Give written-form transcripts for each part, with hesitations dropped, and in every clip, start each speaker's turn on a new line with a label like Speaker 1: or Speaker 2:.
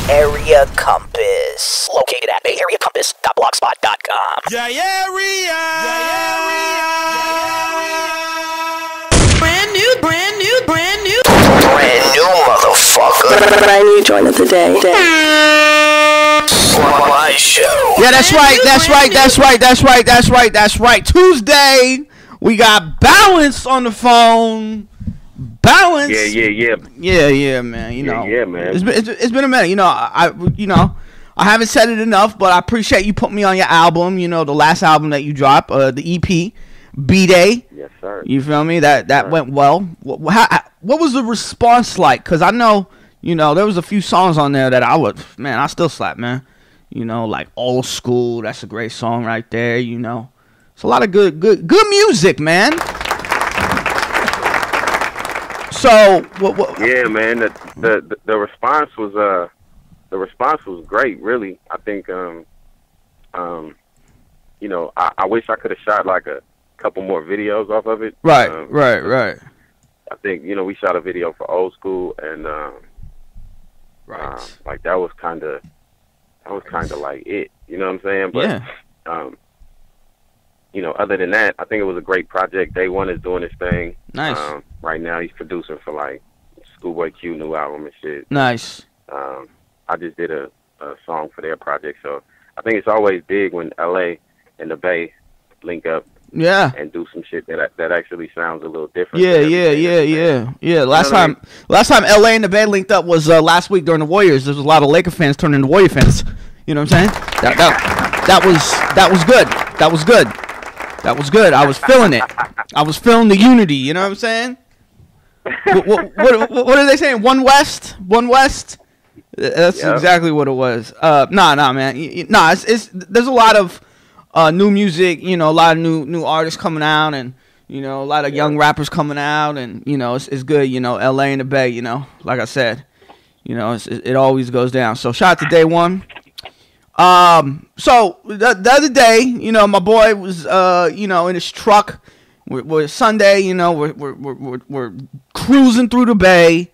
Speaker 1: Area Compass, located at BayAreaCompass.blogspot.com.
Speaker 2: BayArea.
Speaker 1: Brand new motherfucker.
Speaker 3: Brand new joint of the day.
Speaker 1: Sly Show.
Speaker 4: Yeah, that's right. Tuesday, we got Balance on the phone. Balance. Yeah, man. You know,
Speaker 5: man.
Speaker 4: It's been a minute. I haven't said it enough, but I appreciate you putting me on your album. You know, the last album that you dropped, the EP, B-Day.
Speaker 5: Yes, sir.
Speaker 4: You feel me? That went well. What was the response like? Because I know, there was a few songs on there that I still slap, man. Like Old School. That's a great song right there. It's a lot of good music, man. So what? Yeah,
Speaker 5: man. The response was great. Really, I think I wish I could have shot like a couple more videos off of it.
Speaker 4: Right.
Speaker 5: I think we shot a video for Old School, and like that was kind of like it. You know what I'm saying? But
Speaker 4: yeah.
Speaker 5: Other than that, I think it was a great project. Day One is doing his thing.
Speaker 4: Nice.
Speaker 5: Right now, he's producing for like Schoolboy Q new album and shit.
Speaker 4: Nice.
Speaker 5: I just did a song for their project, so I think it's always big when LA and the Bay link up.
Speaker 4: Yeah.
Speaker 5: And do some shit that actually sounds a little different.
Speaker 4: Yeah. Last time LA and the Bay linked up was last week during the Warriors. There was a lot of Laker fans turning into Warrior fans. You know what I'm saying? That was good. That was good. I was feeling it. I was feeling the unity. You know what I'm saying? What are they saying? One West. That's exactly what it was. Nah, man. It's there's a lot of new music. A lot of new artists coming out, and a lot of young rappers coming out, and it's good. LA and the Bay. Like I said, it always goes down. So shout out to Day One. So the other day, my boy was, in his truck. We're Sunday, we're cruising through the Bay,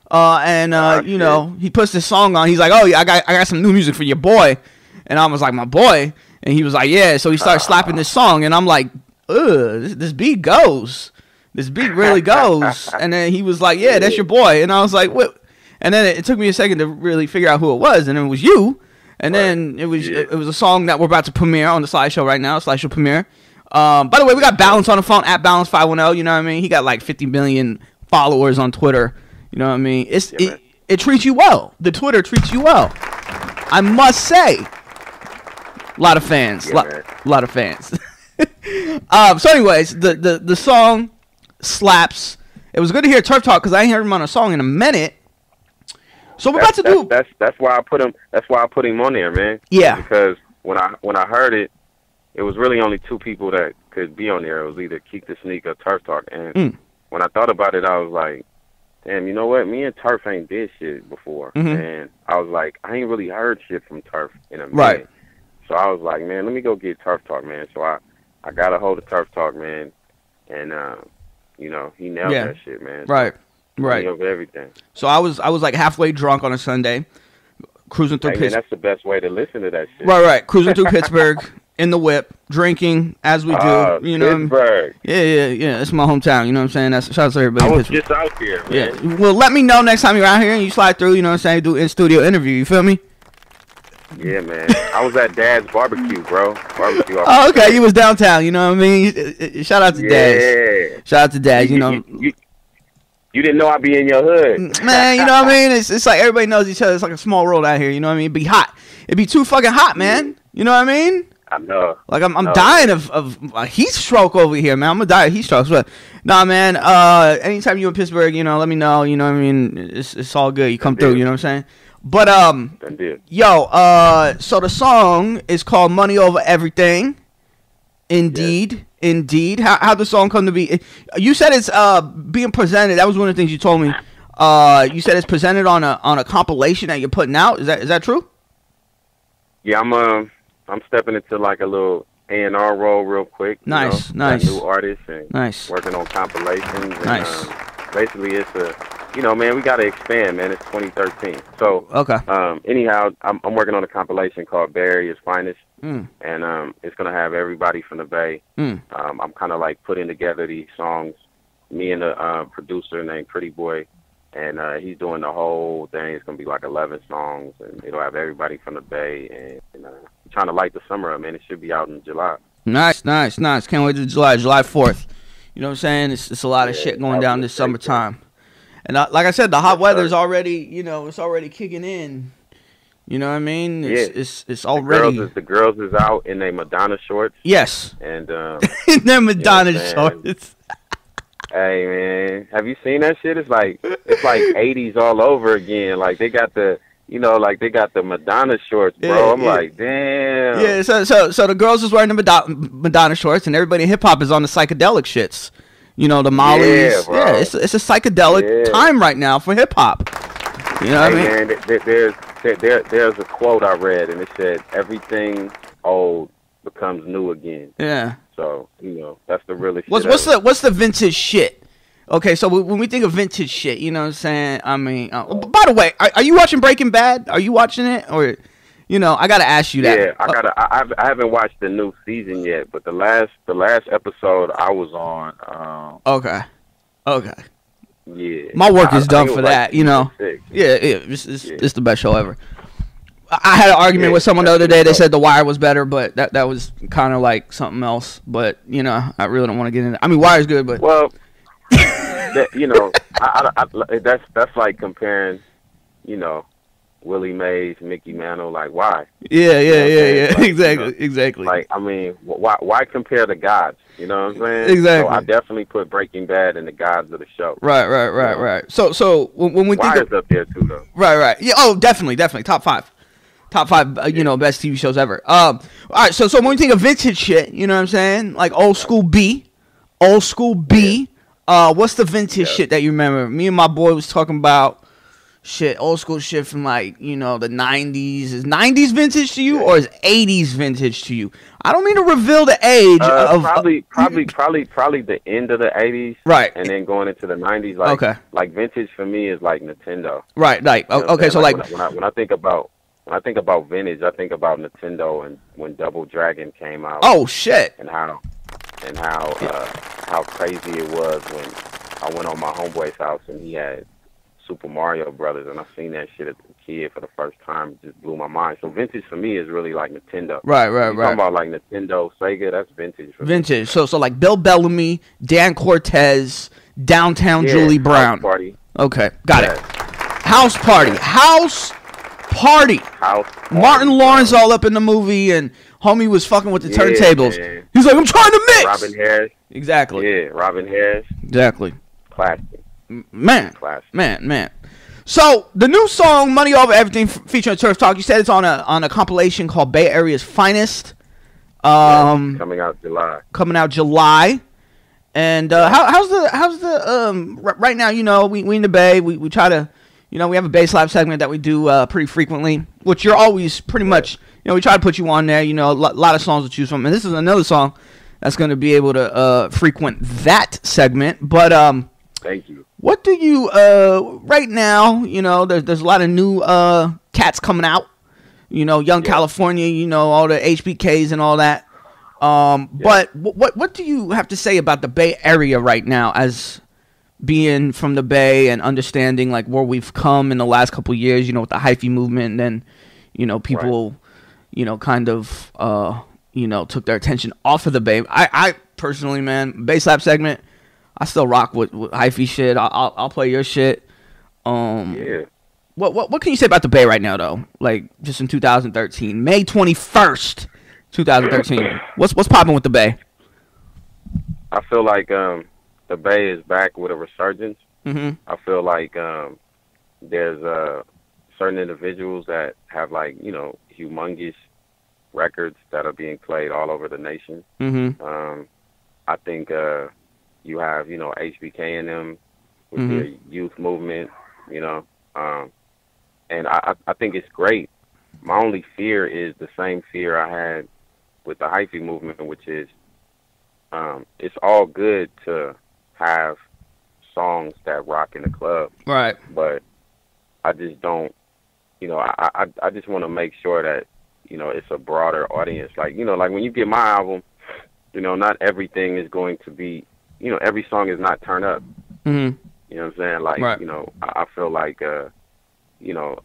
Speaker 4: and he puts this song on. He's like, "Oh, yeah, I got some new music for your boy," and I was like, "My boy," and he was like, "Yeah." So he started slapping this song, and I'm like, "Ugh, this beat goes. This beat really goes." And then he was like, "Yeah, that's your boy," and I was like, "What?" And then it took me a second to really figure out who it was, and it was you. And then it was a song that we're about to premiere on the Sly Show right now, Sly Show premiere. By the way, we got Balance on the phone at Balance510. You know what I mean? He got like 50 million followers on Twitter. You know what I mean? It treats you well. The Twitter treats you well. I must say, a lot of fans, lot of fans. So, anyways, the song slaps. It was good to hear Turf Talk because I ain't heard him on a song in a minute. So we're about to do.
Speaker 5: That's why I put him. That's why I put him on there, man.
Speaker 4: Yeah.
Speaker 5: Because when I heard it, it was really only two people that could be on there. It was either Keek the Sneak or Turf Talk. And when I thought about it, I was like, damn, you know what? Me and Turf ain't did shit before. And I was like, I ain't really heard shit from Turf in a minute. Right. So I was like, man, let me go get Turf Talk, man. So I got a hold of Turf Talk, man, and he nailed that shit, man.
Speaker 4: Right.
Speaker 5: Over everything.
Speaker 4: So I was like halfway drunk on a Sunday, cruising through Pittsburgh.
Speaker 5: That's the best way to listen to that shit.
Speaker 4: Right. Cruising through Pittsburgh in the whip, drinking as we do.
Speaker 5: Pittsburgh.
Speaker 4: Yeah. It's my hometown. You know what I'm saying? That's shout out to everybody.
Speaker 5: I was just out here, man.
Speaker 4: Yeah. Well, let me know next time you're out here and you slide through. You know what I'm saying? Do in studio interview. You feel me?
Speaker 5: Yeah, man. I was at Dad's barbecue, bro.
Speaker 4: Oh, okay. You was downtown. You know what I mean? Shout out to Dad's. Shout out to Dad's.
Speaker 5: You didn't know I'd be in your hood.
Speaker 4: Man, you know what I mean? It's like everybody knows each other. It's like a small world out here, you know what I mean? It'd be hot. It'd be too fucking hot, man. You know what I mean?
Speaker 5: I know.
Speaker 4: Like, I'm dying of a heat stroke over here, man. I'm going to die of heat strokes. But, nah, man, anytime you in Pittsburgh, let me know. You know what I mean? It's all good. You come through, you know what I'm saying? But, so the song is called Money Over Everything. Indeed. How'd the song come to be? You said it's being presented. That was one of the things you told me. You said it's presented on a compilation that you're putting out. Is that true?
Speaker 5: Yeah, I'm stepping into like a little A&R role real quick.
Speaker 4: Nice.
Speaker 5: New artists and
Speaker 4: nice.
Speaker 5: Working on compilations. And,
Speaker 4: nice.
Speaker 5: Basically, it's you know, man, we got to expand, man. It's 2013. So,
Speaker 4: Okay.
Speaker 5: Anyhow, I'm working on a compilation called BayArea's Finest,
Speaker 4: Mm.
Speaker 5: and it's gonna have everybody from the Bay.
Speaker 4: Mm.
Speaker 5: I'm kind of like putting together these songs. Me and a producer named Pretty Boy, and he's doing the whole thing. It's gonna be like 11 songs, and it'll have everybody from the Bay. And trying to light the summer up, man. It should be out in July.
Speaker 4: Nice. Can't wait to July 4th. You know what I'm saying? It's a lot of shit going down this summertime. And like I said, the hot weather's already, you know, it's already kicking in. You know what I mean? It's already.
Speaker 5: The girls is out in their Madonna shorts.
Speaker 4: Yes.
Speaker 5: And
Speaker 4: in their Madonna shorts.
Speaker 5: Hey man, have you seen that shit? It's like 80s all over again. Like they got the, you know, like they got the Madonna shorts, bro. I'm like, damn.
Speaker 4: Yeah. So the girls is wearing the Madonna shorts, and everybody in hip hop is on the psychedelic shits. You know, the Mollies. Yeah, it's a psychedelic time right now for hip hop. You know what I mean?
Speaker 5: Man, there's a quote I read, and it said, "Everything old becomes new again."
Speaker 4: Yeah.
Speaker 5: So, you know, that's the realest
Speaker 4: shit. What's the vintage shit? Okay, so when we think of vintage shit, you know what I'm saying? I mean, by the way, are you watching Breaking Bad? Are you watching it, or, you know, I gotta ask you that.
Speaker 5: Yeah, I haven't watched the new season yet, but the last episode I was on.
Speaker 4: Okay.
Speaker 5: Yeah.
Speaker 4: My work is done for that, you know. Yeah, it's the best show ever. I had an argument with someone the other day. They said The Wire was better, but that was kind of like something else. But, you know, I really don't want to get into it. I mean, Wire's good, but...
Speaker 5: Well, you know, that's like comparing, you know, Willie Mays, Mickey Mantle, like, why?
Speaker 4: Yeah. Like,
Speaker 5: exactly. Like, I mean, why compare the gods? You know what I'm saying?
Speaker 4: Exactly.
Speaker 5: So I definitely put Breaking Bad in the gods of the show.
Speaker 4: Right. So when we think
Speaker 5: Wire's up there, too, though.
Speaker 4: Right. Yeah, oh, definitely. Top five. You know, best TV shows ever. All right, so when we think of vintage shit, you know what I'm saying? Like old school B. What's the vintage shit that you remember? Me and my boy was talking about old school shit from like, you know, the 90s. Is 90s vintage to you or is 80s vintage to you? I don't mean to reveal the age of
Speaker 5: probably the end of the 80s.
Speaker 4: Right.
Speaker 5: And then going into the 90s. Like vintage for me is like Nintendo.
Speaker 4: Right. Like, you know, okay, so like
Speaker 5: when I think about vintage, I think about Nintendo and when Double Dragon came out.
Speaker 4: Oh shit!
Speaker 5: And how crazy it was when I went on my homeboy's house and he had Super Mario Brothers, and I seen that shit as a kid for the first time. It just blew my mind. So vintage for me is really like Nintendo.
Speaker 4: Right.
Speaker 5: Talking about like Nintendo, Sega, that's vintage. For
Speaker 4: vintage. Me. So like Bill Bellamy, Dan Cortez, Downtown Julie Brown.
Speaker 5: House Party.
Speaker 4: Okay, got it. House Party. Martin Lawrence all up in the movie, and homie was fucking with the turntables. Man. He's like, I'm trying to mix.
Speaker 5: Robin Harris.
Speaker 4: Exactly.
Speaker 5: Yeah, Robin Harris.
Speaker 4: Exactly.
Speaker 5: Classic.
Speaker 4: Man. So the new song, "Money Over Everything," featuring Turf Talk. You said it's on a compilation called BayArea's Finest.
Speaker 5: Coming out July.
Speaker 4: And how's the right now? You know, we in the Bay. We try to. You know, we have a bass lab segment that we do pretty frequently, which you're always pretty much, you know, we try to put you on there, you know, a lot of songs to choose from. And this is another song that's going to be able to frequent that segment. But
Speaker 5: thank you.
Speaker 4: What do you, right now, you know, there's a lot of new cats coming out, you know, Young California, you know, all the HBKs and all that. But what do you have to say about the Bay Area right now as being from the Bay and understanding like where we've come in the last couple of years, you know, with the hyphy movement, and then, you know, people, you know, kind of, you know, took their attention off of the Bay. I personally, man, bass lap segment, I still rock with hyphy shit. I'll play your shit. What can you say about the Bay right now though? Like just in 2013, May 21st, 2013. What's popping with the Bay?
Speaker 5: I feel like the Bay is back with a resurgence.
Speaker 4: Mm-hmm.
Speaker 5: I feel like there's certain individuals that have like, you know, humongous records that are being played all over the nation.
Speaker 4: Mm-hmm.
Speaker 5: I think you have, you know, HBK and them with their youth movement, you know, and I think it's great. My only fear is the same fear I had with the hyphy movement, which is it's all good to have songs that rock in the club.
Speaker 4: Right.
Speaker 5: But I just don't, you know, I just want to make sure that, you know, it's a broader audience. Like, you know, like when you get my album, you know, not everything is going to be, you know, every song is not turn up.
Speaker 4: Mm-hmm.
Speaker 5: You know what I'm saying? Like,
Speaker 4: right.
Speaker 5: you know, I feel like, you know,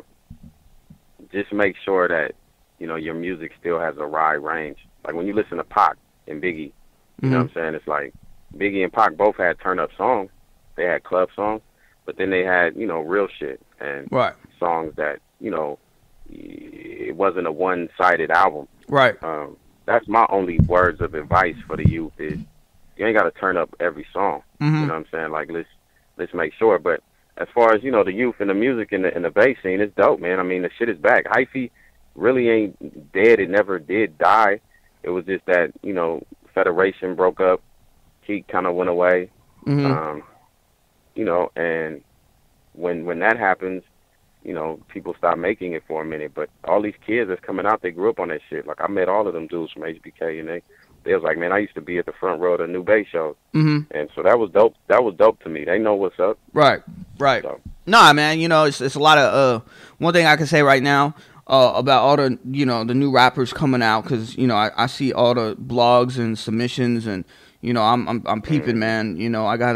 Speaker 5: just make sure that, you know, your music still has a wide range. Like when you listen to Pac and Biggie, you know what I'm saying? It's like Biggie and Pac both had turn up songs. They had club songs, but then they had, you know, real shit and
Speaker 4: right.
Speaker 5: songs that, you know, it wasn't a one-sided album.
Speaker 4: Right.
Speaker 5: That's my only words of advice for the youth is you ain't got to turn up every song.
Speaker 4: Mm-hmm.
Speaker 5: You know what I'm saying? Like let's make sure. But as far as, you know, the youth and the music and the bass scene, it's dope, man. I mean, the shit is back. Hyphy really ain't dead. It never did die. It was just that, you know, Federation broke up. He kind of went away.
Speaker 4: Mm-hmm.
Speaker 5: You know, and when that happens, you know, people stop making it for a minute. But all these kids that's coming out, they grew up on that shit. Like, I met all of them dudes from HBK, and they was like, man, I used to be at the front row of the New Bay shows.
Speaker 4: Mm-hmm.
Speaker 5: And so that was dope. That was dope to me. They know what's up.
Speaker 4: Right, right. So. Nah, man, you know, it's a lot of, one thing I can say right now about all the, you know, the new rappers coming out, because, you know, I see all the blogs and submissions, and, you know, I'm peeping, man. You know, I got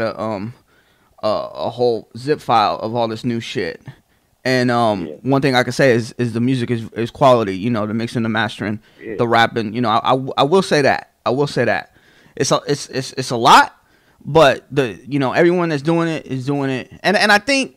Speaker 4: a whole zip file of all this new shit. And one thing I can say is the music is quality. You know, the mixing, the mastering, the rapping. You know, I will say that. I will say that. It's a lot, but you know, everyone that's doing it is doing it. And I think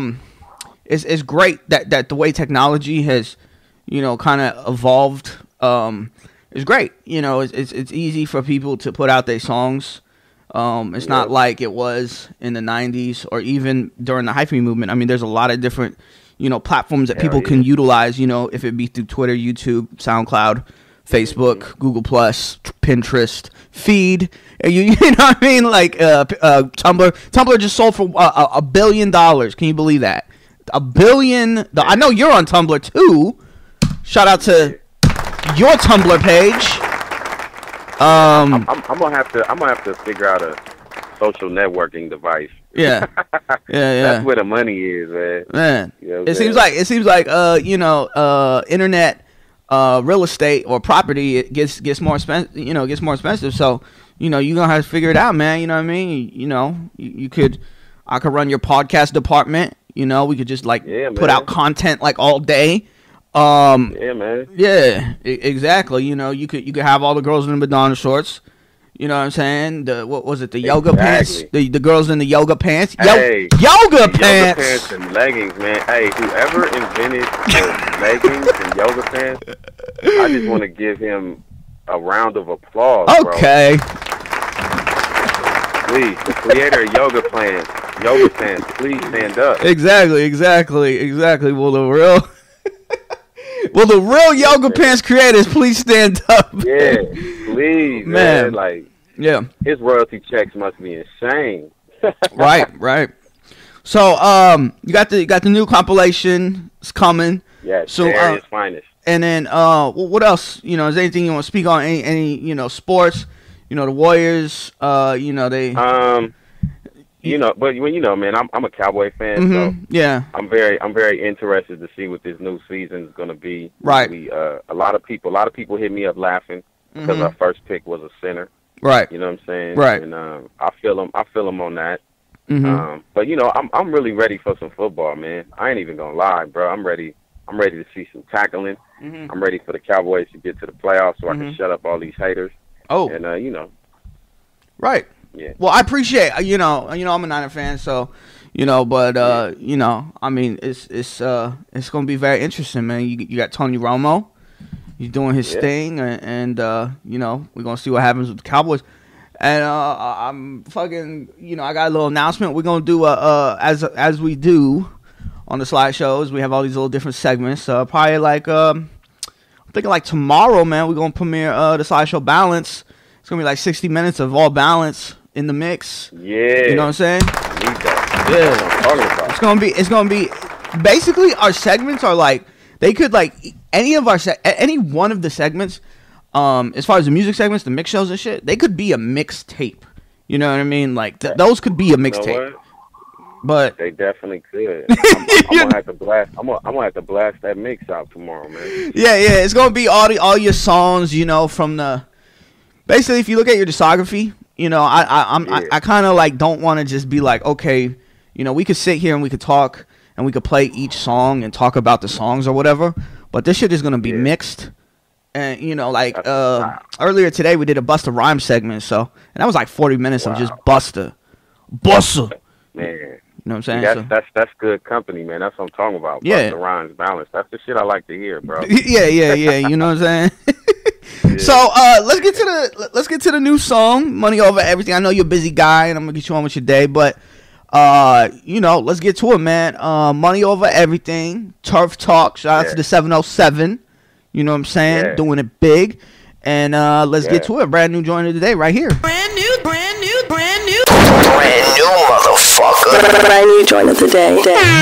Speaker 4: it's great that the way technology has, you know, kind of evolved. It's great. You know, it's easy for people to put out their songs. It's not like it was in the 90s or even during the hyphy movement. I mean, there's a lot of different, you know, platforms that people can utilize, you know, if it be through Twitter, YouTube, SoundCloud, Facebook, Google Plus, Pinterest, Feed. You know what I mean? Like Tumblr. Tumblr just sold for $1 billion. Can you believe that? $1 billion. I know you're on Tumblr too. Shout out to your Tumblr page. I'm
Speaker 5: gonna have to figure out a social networking device.
Speaker 4: Yeah.
Speaker 5: That's where the money is, man. You know it seems
Speaker 4: like you know, internet real estate or property, it gets more expensive. You know, gets more expensive. So, you know, you're gonna have to figure it out, man. You know what I mean? You know, I could run your podcast department. You know, we could just like put out content like all day. Yeah, man. Yeah, exactly. You know, you could have all the girls in the Madonna shorts. You know what I'm saying? What was it? The yoga pants. The girls in the yoga pants.
Speaker 5: Hey,
Speaker 4: yoga pants.
Speaker 5: Yoga pants and leggings, man. Hey, whoever invented the leggings and yoga pants, I just want to give him a round of applause.
Speaker 4: Okay.
Speaker 5: Bro. Please, the creator of yoga pants, please stand up.
Speaker 4: Exactly. Well, the real yoga pants creators, please stand up.
Speaker 5: Yeah, please, man. Like,
Speaker 4: yeah,
Speaker 5: his royalty checks must be insane.
Speaker 4: Right. So, you got the new compilation. It's coming.
Speaker 5: Yeah,
Speaker 4: so
Speaker 5: BayArea's finest.
Speaker 4: And then, what else? You know, is there anything you want to speak on? Any you know, sports? You know, the Warriors. You know, they.
Speaker 5: You know, but you know, man, I'm a Cowboy fan, so
Speaker 4: yeah,
Speaker 5: I'm very interested to see what this new season is going to be.
Speaker 4: Right.
Speaker 5: A lot of people hit me up laughing because our first pick was a center.
Speaker 4: Right.
Speaker 5: You know what I'm saying?
Speaker 4: Right.
Speaker 5: And I feel them on that. But you know, I'm really ready for some football, man. I ain't even gonna lie, bro. I'm ready to see some tackling. I'm ready for the Cowboys to get to the playoffs so I can shut up all these haters.
Speaker 4: Oh.
Speaker 5: And you know.
Speaker 4: Right.
Speaker 5: Yeah.
Speaker 4: Well, I appreciate you know I'm a Niner fan, so you know, but you know, I mean, it's gonna be very interesting, man. You got Tony Romo, he's doing his thing, and you know, we're gonna see what happens with the Cowboys. And I'm fucking, you know, I got a little announcement. We're gonna do as we do on the Sly Shows. We have all these little different segments. Probably like I'm thinking like tomorrow, man. We're gonna premiere the Sly Show Balance. It's gonna be like 60 minutes of all balance in the mix. Yeah. You know what I'm saying?
Speaker 5: I need that. Yeah. That's what I'm talking about.
Speaker 4: It's gonna be basically our segments are like, they could like any one of the segments, as far as the music segments, the mix shows and shit, they could be a mixtape. You know what I mean? Like those could be a mixtape. But
Speaker 5: they definitely could. I'm gonna have to blast. I'm gonna have to blast that mix out tomorrow, man.
Speaker 4: Yeah. It's gonna be all your songs. You know, from the basically, if you look at your discography, you know, I kind of like don't want to just be like, okay, you know, we could sit here and we could talk and we could play each song and talk about the songs or whatever. But this shit is gonna be mixed. And you know, like earlier today we did a Busta Rhymes segment, and that was like 40 minutes of just Busta.
Speaker 5: Man.
Speaker 4: You know what I'm saying?
Speaker 5: That's good company, man. That's what I'm talking about.
Speaker 4: Yeah.
Speaker 5: Busta Rhymes balance. That's the shit I like to hear, bro.
Speaker 4: Yeah. You know what I'm saying? Yeah. So let's get to the new song, Money Over Everything. I know you're a busy guy, and I'm gonna get you on with your day, but you know, let's get to it, man. Money Over Everything, Turf Talk. Shout out to the 707. You know what I'm saying? Yeah. Doing it big, and let's get to it. Brand new joint of the day, right here.
Speaker 1: Brand new, motherfucker.
Speaker 2: Brand new joint of the day.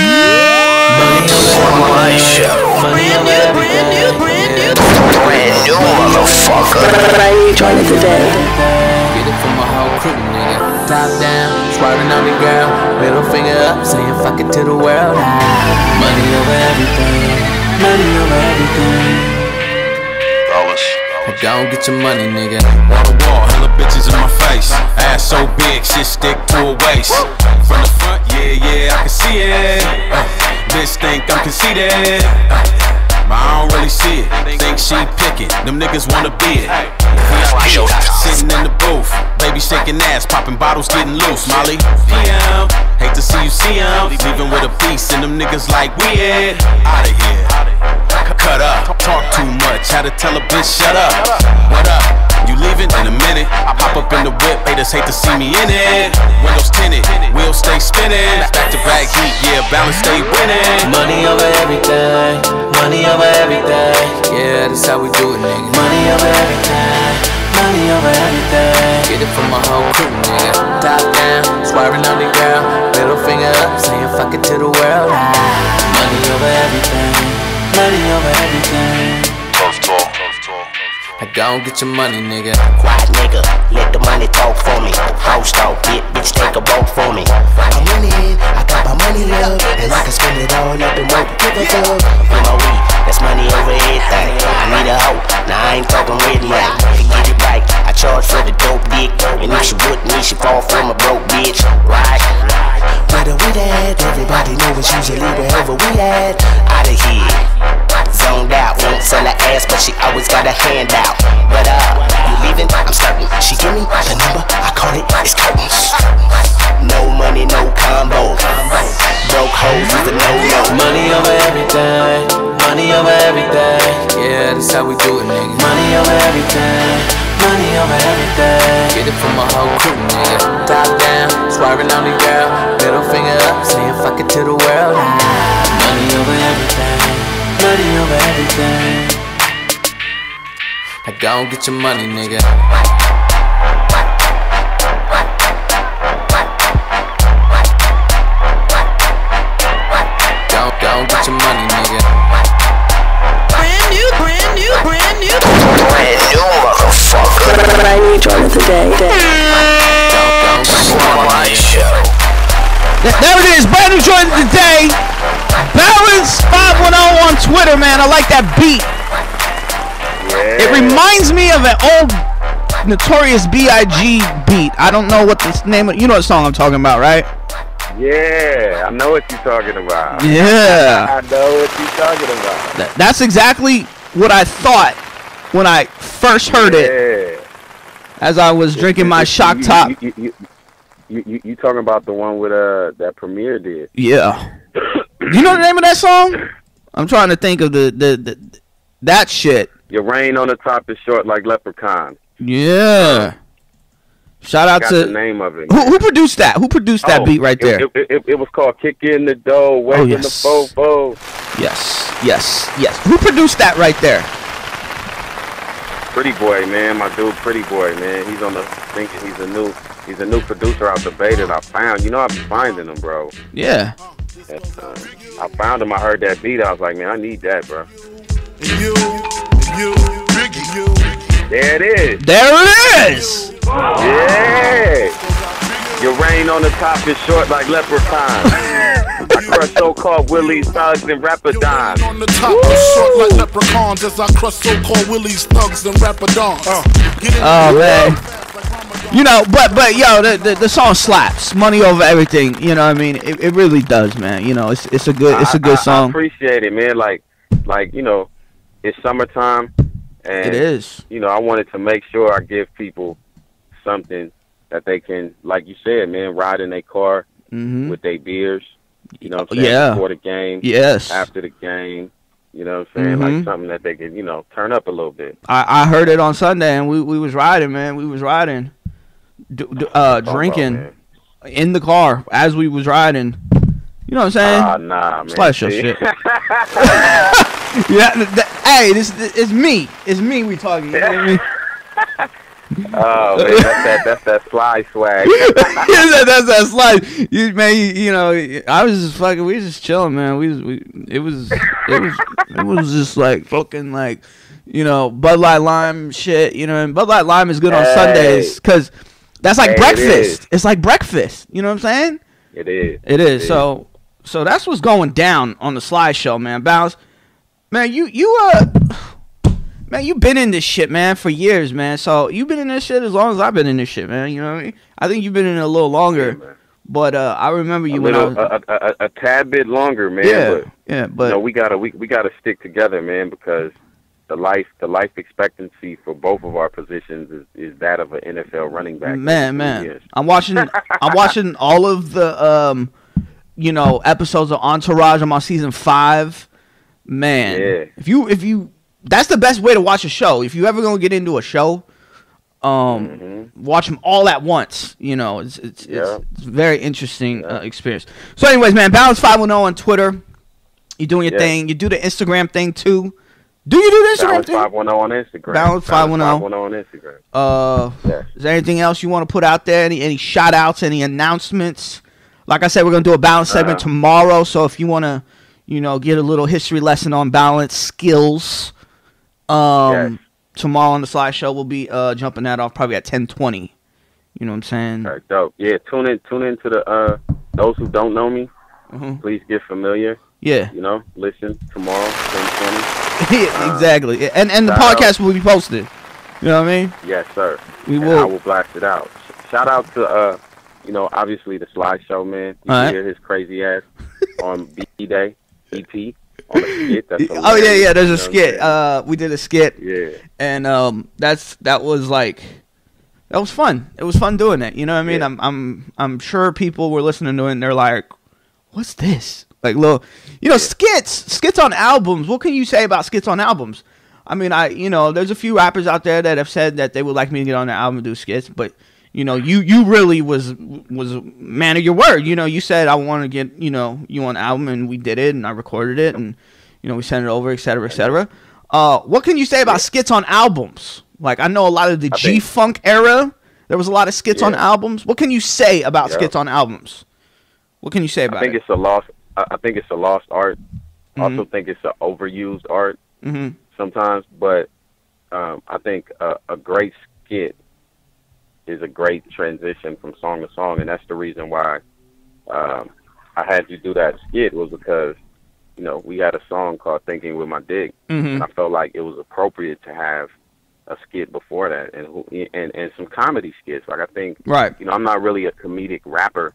Speaker 1: Sly Show. Brand new, motherfucker.
Speaker 2: Brand new joint of the day.
Speaker 3: Get it from my whole crew, nigga. Top down, swerving on the girl. Middle finger up, saying fuck it to the world. Money over everything. Money over everything. Go get your money, nigga.
Speaker 6: Wall to wall, hella bitches in my face. Ass so big, shit stick to her waist. From the front, yeah, I can see it. Bitch think I'm conceited. But I don't really see it. Think she picking, them niggas wanna be it. Sitting in the booth, baby shaking ass, popping bottles, getting loose. Molly, PM, hate to see you see him. Leaving with a piece, and them niggas like we it. Outta here. Cut up, talk too much, had to tell a bitch shut up. What up? You leaving in a minute? I pop up in the whip, haters hate to see me in it. Windows tinted, wheels stay spinning. Back to back heat, yeah, balance stay winning.
Speaker 3: Money over everything, money over everything. Yeah, that's how we do it, nigga. Money over everything, money over everything. Get it from my whole crew, nigga. Top down, swerving on the girl. Middle finger up, saying fuck it to the world. Money over everything. Money over everything.
Speaker 1: Tough talk.
Speaker 3: Go and get your money, nigga.
Speaker 7: Quiet nigga, let the money talk for me. House talk, bitch, take a walk for me. I'm winning, I got my money up, and I can spend it all up and won't give a fuck. With my weed, that's money over everything. I need a hoe, now I ain't talking red money. To get it right, I charge for the dope dick, and if she would me, she fall from a broke bitch. Right? Where we at? Everybody know it's usually wherever we at. Outta here. Zoned out, won't sell her ass, but she always got a hand out. But you leaving? I'm certain. She give me the number, I call it, it's curtains. No money, no combo. Broke hoes is a no-no.
Speaker 3: Money over everything, money over everything. Yeah, that's how we do it, nigga. Money over everything, money over everything. Get it from my whole crew, nigga. Top down, swerving on the girl. Middle finger up, saying fuck it to the world. Money over everything. Money over everything. Go and get your money, nigga. Go and get your money, nigga.
Speaker 1: Brand new, motherfucker.
Speaker 2: Brand new joint of the day.
Speaker 1: Sly Show.
Speaker 4: There it is, brand new joint of the day. Balance 510 on Twitter, man. I like that beat.
Speaker 5: Yeah.
Speaker 4: It reminds me of an old Notorious B.I.G. beat. I don't know what the name of. You know what song I'm talking about, right?
Speaker 5: Yeah, I know what you're talking about.
Speaker 4: Yeah.
Speaker 5: I know what you're talking about.
Speaker 4: That's exactly what I thought when I first heard it. As I was drinking my shock top.
Speaker 5: You talking about the one with that Premier did?
Speaker 4: Yeah. You know the name of that song? I'm trying to think of that shit.
Speaker 5: Your rain on the top is short like leprechaun.
Speaker 4: Yeah. Shout out to
Speaker 5: the name of it.
Speaker 4: Who produced that? Who produced that beat right there?
Speaker 5: It was called "Kick in the Dough, Wake in the Fofo."
Speaker 4: Yes. Who produced that right there?
Speaker 5: Pretty Boy, man, my dude, Pretty Boy, man. He's on the thinking he's a new producer out the Bay that I found. You know I be finding him, bro.
Speaker 4: Yeah.
Speaker 5: I found him. I heard that beat. I was like, man, I need that, bro. There it is.
Speaker 4: There it is.
Speaker 5: Yeah. Your reign on the top is short like leprechauns. I crush so-called willies, thugs, and rapadons.
Speaker 8: On the top is short like leprechauns as I crush so-called willies, thugs, and rapadons.
Speaker 4: Oh man. You know, but yo, the song slaps. Money over everything. You know what I mean? It really does, man. You know, it's a good song.
Speaker 5: I appreciate it, man. Like you know, it's summertime, and
Speaker 4: it is.
Speaker 5: You know, I wanted to make sure I give people something that they can, like you said, man, ride in their car with their beers. You know what I'm saying?
Speaker 4: Yeah.
Speaker 5: Before the game.
Speaker 4: Yes.
Speaker 5: After the game. You know what I'm saying? Like something that they could, you know, turn up a little bit.
Speaker 4: I heard it on Sunday, and we was riding, man. We was riding, drinking in the car as we was riding. You know what I'm saying?
Speaker 5: Nah, man.
Speaker 4: Sly Show shit. Yeah, hey, this it's me. It's me we talking. You know what I mean?
Speaker 5: Oh man, that's that Sly swag.
Speaker 4: That's that Sly. You know, I was just fucking. We was just chilling, man. It was just like fucking like, you know, Bud Light Lime shit. You know, and Bud Light Lime is good on Sundays because that's like breakfast. It's like breakfast. You know what I'm saying?
Speaker 5: It is.
Speaker 4: It is. So that's what's going down on the Sly Show, man. Bounce, man. Man, you've been in this shit, man, for years, man. So you've been in this shit as long as I've been in this shit, man. You know what I mean? I think you've been in it a little longer, but I remember you when I was
Speaker 5: a tad bit longer, man. But you know, we gotta stick together, man, because the life expectancy for both of our positions is that of an NFL running back.
Speaker 4: Man, I'm watching all of the you know, episodes of Entourage. I'm on season 5. Man, if you that's the best way to watch a show. If you ever gonna get into a show, watch them all at once. You know, it's a very interesting experience. So, anyways, man, Balance 510 on Twitter. You doing your thing. You do the Instagram thing too. Do you do the Instagram thing?
Speaker 5: Balance 510 on Instagram.
Speaker 4: Balance 510
Speaker 5: on Instagram.
Speaker 4: Is there anything else you want to put out there? Any shout outs? Any announcements? Like I said, we're gonna do a balance segment tomorrow. So if you wanna, you know, get a little history lesson on balance skills. Tomorrow on the Sly Show, we'll be jumping that off probably at 10:20. You know what I'm saying?
Speaker 5: All right, dope. Yeah, tune in to the those who don't know me. Please get familiar.
Speaker 4: Yeah.
Speaker 5: You know, listen tomorrow 10:20.
Speaker 4: Yeah, exactly. And the podcast will be posted. You know what I mean?
Speaker 5: Yes, sir.
Speaker 4: We will.
Speaker 5: I will blast it out. Shout out to you know, obviously the Sly Show, man. You can hear his crazy ass on B-Day EP. On a skit.
Speaker 4: Oh yeah. There's a skit. We did a skit.
Speaker 5: Yeah.
Speaker 4: And that was fun. It was fun doing that. You know what I mean? Yeah. I'm sure people were listening to it and they're like, "What's this?" Like little, you know, skits on albums. What can you say about skits on albums? I mean, there's a few rappers out there that have said that they would like me to get on their album and do skits, but you know, you really was a man of your word. You know, you said I want to get, you know, you on the album, and we did it, and I recorded it, and you know, we sent it over, et cetera, et cetera. What can you say about skits on albums? Like, I know a lot of the G-Funk era, there was a lot of skits on albums. What can you say about skits on albums? What can you say about it?
Speaker 5: I think it's a lost art. I also think it's an overused art sometimes, but I think a great skit is a great transition from song to song, and that's the reason why I had you do that skit, was because, you know, we had a song called Thinking With My Dick, and I felt like it was appropriate to have a skit before that, and some comedy skits. Like, I think, you know, I'm not really a comedic rapper,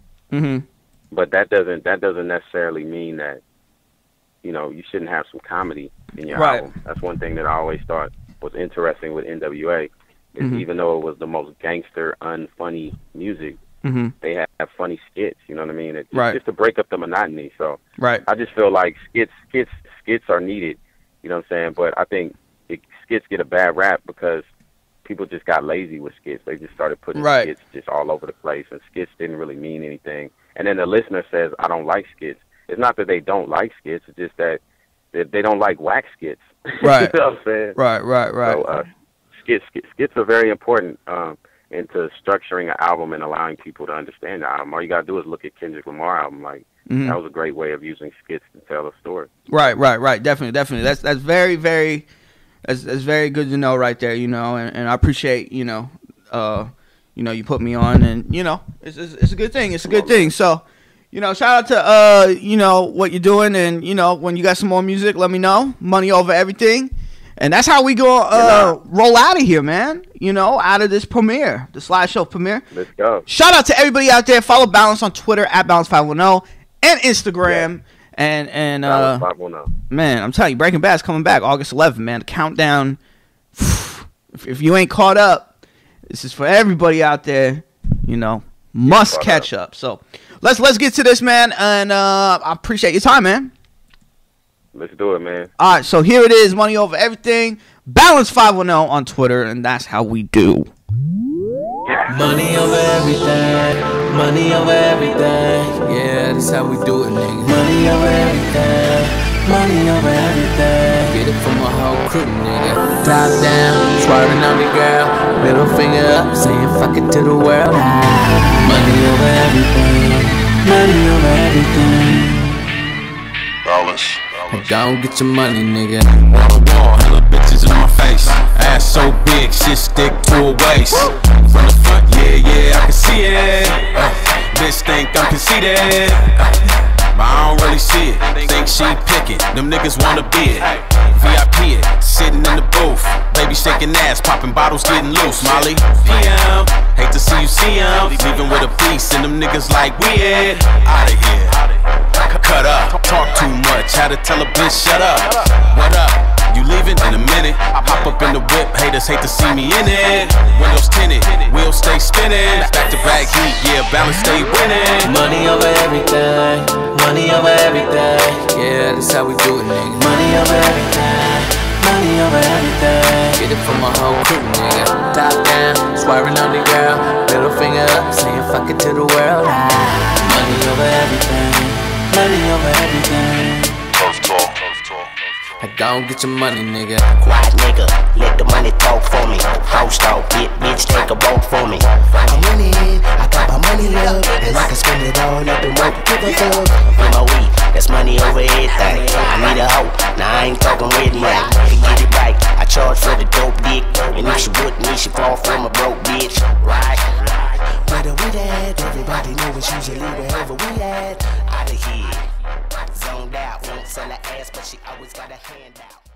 Speaker 5: but that doesn't necessarily mean that, you know, you shouldn't have some comedy in your album. That's one thing that I always thought was interesting with NWA. Is even though it was the most gangster, unfunny music, they have funny skits. You know what I mean? It's just to break up the monotony. So I just feel like skits are needed. You know what I'm saying? But I think skits get a bad rap because people just got lazy with skits. They just started putting skits just all over the place, and skits didn't really mean anything. And then the listener says, "I don't like skits." It's not that they don't like skits. It's just that they don't like whack skits.
Speaker 4: Right.
Speaker 5: You know what I'm saying?
Speaker 4: Right.
Speaker 5: So, skits are very important into structuring an album and allowing people to understand the album. All you gotta do is look at Kendrick Lamar album. Like, that was a great way of using skits to tell a story. Right.
Speaker 4: Definitely. That's very, very, that's very good to know right there. You know, and I appreciate, you know, you know, you put me on, and you know, it's a good thing. It's a good thing. So, you know, shout out to you know, what you're doing, and you know, when you got some more music, let me know. Money over everything. And that's how we go roll out of here, man. You know, out of this premiere, the Sly Show premiere.
Speaker 5: Let's go.
Speaker 4: Shout out to everybody out there. Follow Balance on Twitter at Balance510 and Instagram. Yeah. And
Speaker 5: Balance 510.
Speaker 4: man, I'm telling you, Breaking Bad's coming back August 11th, man. The countdown. If you ain't caught up, this is for everybody out there. You know, must catch up. So let's get to this, man. And I appreciate your time, man.
Speaker 5: Let's do it, man.
Speaker 4: All right, so here it is, Money Over Everything. Balance 510 on Twitter, and that's how we do.
Speaker 3: Money over everything, money over everything. Yeah, that's how we do it, nigga. Money over everything, money over everything. Get it from my whole crew, nigga. Top down, swerving on the girl, middle finger up, saying fuck it to the world. Money over everything, money over everything.
Speaker 1: Balance.
Speaker 3: Go get your money, nigga.
Speaker 6: Wall to wall, hella bitches in my face. Ass so big, shit stick to her waist. From the front, yeah, I can see it. Bitch think I'm conceited, but I don't really see it. Think she picking, them niggas wanna be it. VIP it, sitting in the booth. Baby shaking ass, popping bottles, getting loose. Molly, PM, hate to see you see him. Leaving with a piece, and them niggas like, we it. Outta here. Cut up, talk too much, had to tell a bitch shut up. What up? You leaving in a minute? I pop up in the whip, haters hate to see me in it. Windows tinted, wheels stay spinning. Back to back heat, yeah, balance stay winning.
Speaker 3: Money over everything, money over everything. Yeah, that's how we do it, nigga. Money over everything, money over everything. Get it from my whole crew, nigga. Top down, swerving on the girl, middle finger up, saying fuck it to the world. Money over everything, money over everything.
Speaker 1: Tough talk.
Speaker 3: Go get your money, nigga.
Speaker 7: Quiet nigga, let the money talk for me. House talk, bitch, take a vote for me. I'm winning, I got my money up, and I can spend it all up and won't give a fuck. With my weed, that's money over everything. I need a hoe, now I ain't talking red money. To get it right, I charge for the dope dick, and if she wouldn't, she fall from a broke bitch. Right? Where we at? Everybody know it's usually wherever we at. Out of here. Zoned out, won't sell her ass, but she always got a hand out.